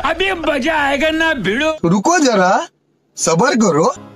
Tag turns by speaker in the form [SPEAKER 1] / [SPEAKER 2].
[SPEAKER 1] अभी मजा आएगा ना भिड़ो।
[SPEAKER 2] रुको जरा, सबर करो।